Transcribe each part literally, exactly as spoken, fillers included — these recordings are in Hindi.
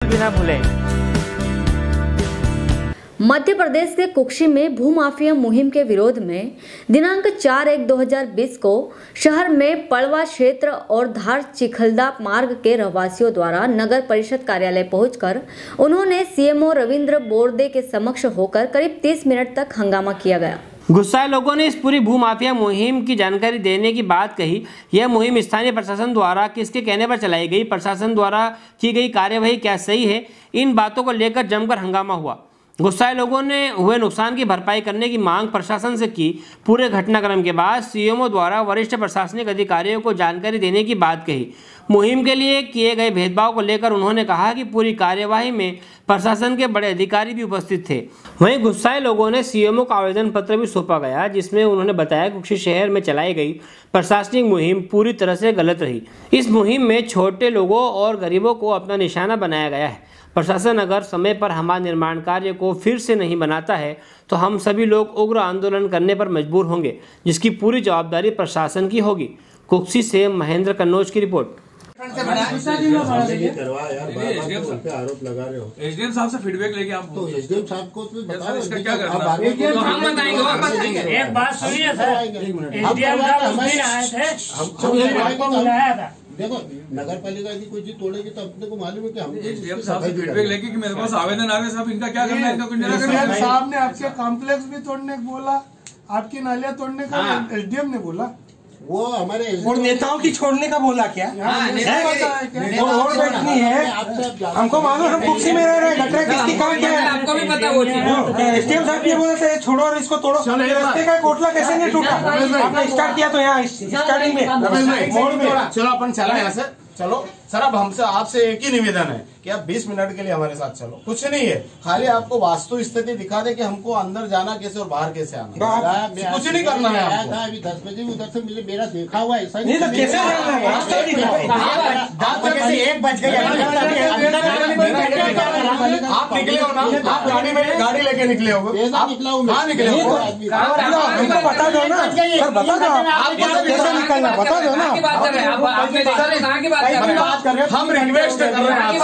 भी ना भूलें। मध्य प्रदेश के कुक्षी में भूमाफिया मुहिम के विरोध में दिनांक चार एक दो हजार बीस को शहर में पड़वा क्षेत्र और धार चिखलदा मार्ग के रहवासियों द्वारा नगर परिषद कार्यालय पहुंचकर उन्होंने सीएमओ रविंद्र बोरदे के समक्ष होकर करीब तीस मिनट तक हंगामा किया गया। गुस्साए लोगों ने इस पूरी भूमाफिया मुहिम की जानकारी देने की बात कही। यह मुहिम स्थानीय प्रशासन द्वारा किसके कहने पर चलाई गई, प्रशासन द्वारा की गई कार्यवाही क्या सही है, इन बातों को लेकर जमकर हंगामा हुआ। गुस्साए लोगों ने हुए नुकसान की भरपाई करने की मांग प्रशासन से की। पूरे घटनाक्रम के बाद सीएमओ द्वारा वरिष्ठ प्रशासनिक अधिकारियों को जानकारी देने की बात कही। मुहिम के लिए किए गए भेदभाव को लेकर उन्होंने कहा कि पूरी कार्यवाही में प्रशासन के बड़े अधिकारी भी उपस्थित थे। वहीं गुस्साए लोगों ने सीएमओ का आवेदन पत्र भी सौंपा गया, जिसमें उन्होंने बताया कि कुक्षी शहर में चलाई गई प्रशासनिक मुहिम पूरी तरह से गलत रही। इस मुहिम में छोटे लोगों और गरीबों को अपना निशाना बनाया गया है। प्रशासन अगर समय पर हमारे निर्माण कार्य को फिर से नहीं बनाता है तो हम सभी लोग उग्र आंदोलन करने पर मजबूर होंगे, जिसकी पूरी जवाबदारी प्रशासन की होगी। कुक्षी से महेंद्र कन्नौज की रिपोर्ट। आरोप लगा रहे हो एसडीएम साहब से फीडबैक लेके आप तो एसडीएम साहब को क्या करना है। एक बात सुनिए सर, एसडीएम साहब आए थे, हमको बुलाया था। देखो नगर पालिका की कोई चीज तोड़ेगी तो अपने को मालूम है कि हम एसडीएम साहब से फीडबैक लेके कि मेरे पास आवेदन आ रहे साहब, इनका क्या करना है, इनका कुछ नहीं करना। साहब ने आपके कॉम्प्लेक्स भी तोड़ने को बोला, आपकी नालियां तोड़ने का एसडीएम ने बोला, वो हमारे और नेताओं की छोड़ने का बोला क्या? रोड बैठनी है, हमको मालूम, हम कुक्षी में रह रहे हैं, गटर किसकी काम क्या है आपको भी पता। वो एसडीएम साहब ये बोले थे छोड़ो और इसको तोड़ो। रस्ते का कोटला कैसे नहीं टूटा? आपने स्टार्ट किया तो यहाँ स्टार्टिंग में मोड़ में। चलो अपन चला यहाँ से, चलो सर। अब हमसे आपसे एक ही निवेदन है कि आप बीस मिनट के लिए हमारे साथ चलो, कुछ नहीं है, खाली आपको वास्तु स्थिति दिखा दे कि हमको अंदर जाना कैसे और बाहर कैसे आना, कुछ नहीं करना है आपको। अभी दस बजे उधर से मुझे मेरा देखा हुआ ऐसा नहीं तो कैसे एक बज गए आप निकले हो ना, आप गाड़ी में गाड़ी लेके निकले हो, निकला हूँ कहाँ निकले हो? हमको बता दो ना सर, बता दो आपको कैसे निकलना, बता दो ना। हम रिक्वेस्ट कर रहे हैं,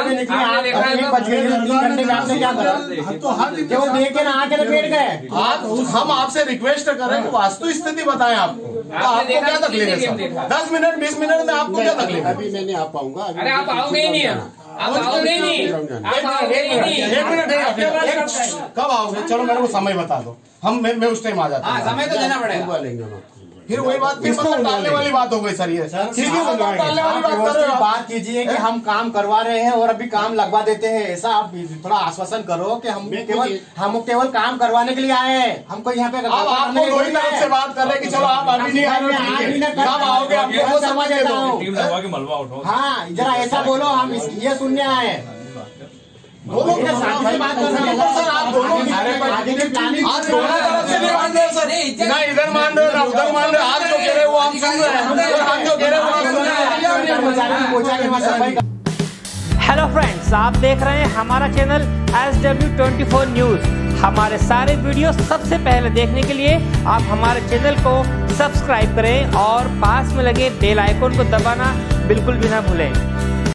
तो हर देख के ना आके बैठ गए आप, हम आपसे रिक्वेस्ट कर रहे हैं कि वास्तु स्थिति बताएं आपको, तो आपको क्या तकलीफ है सर? दस मिनट बीस मिनट में आपको क्या तकलीफ है? अभी मैं नहीं आ पाऊंगा। अरे आप आओगे ही नहीं, आप आओगे ही नहीं, आप आओगे ही नहीं। एक मिनट, कब आओगे? चलो मेरे को समय बता दो, हम मैं उस टाइम आ जाता हूँ। समय तो देना पड़ेगा। फिर वही बात, फिर मतलब डालने वाली बात हो गई सर। ये ठीक है, डालने वाली बात कर रहे हो। बात कीजिए कि हम काम करवा रहे हैं और अभी काम लगवा देते हैं, ऐसा आप थोड़ा आश्वासन करो कि हम केवल हम केवल काम करवाने के लिए आए हैं, हमको यहाँ पे आपको वही तरफ से बात कर रहे हैं कि चलो आप अभी नहीं आए, कब आओगे? आपको समझ देता हूँ। हाँ जरा ऐसा बोलो, हम ये सुनने आए हैं। दोनों के साथ में बात कर रहे हैं सर, आप दोनों आगे की प्लानिंग आज दोनों तरफ से नहीं मान रहे सर, ना इधर मान रहे ना उधर मान रहे। आप जो कह रहे हो आप सुन रहे हैं और हम जो कह रहे हो आप सुन रहे हैं। हेलो फ्रेंड्स, आप देख रहे हैं हमारा channel S W twenty four news. हमारे सारे वीडियो सबसे पहले देखने के लिए आप हमारे चैनल को सब्सक्राइब करें और पास में लगे बेल आइकन को दबाना बिल्कुल भी ना भूलें।